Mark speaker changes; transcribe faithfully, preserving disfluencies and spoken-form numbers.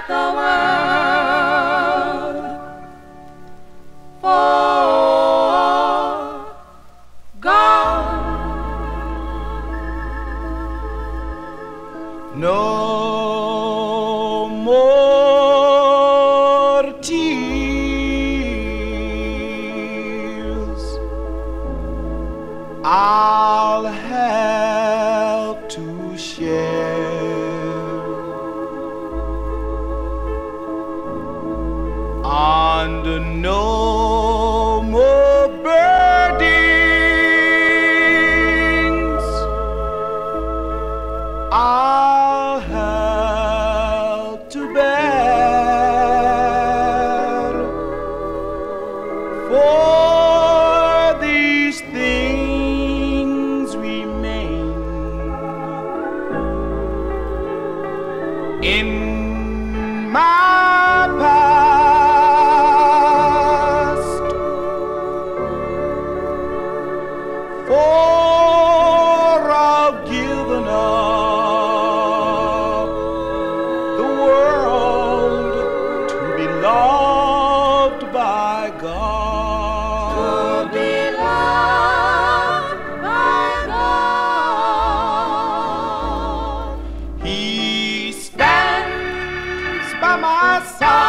Speaker 1: let the world for God.
Speaker 2: No more tears I'll have to share, and no more burdens I'll have to bear, for these things remain in my past, for I've given up the world to be loved by God.
Speaker 1: To be loved by God.
Speaker 2: He stands by my side.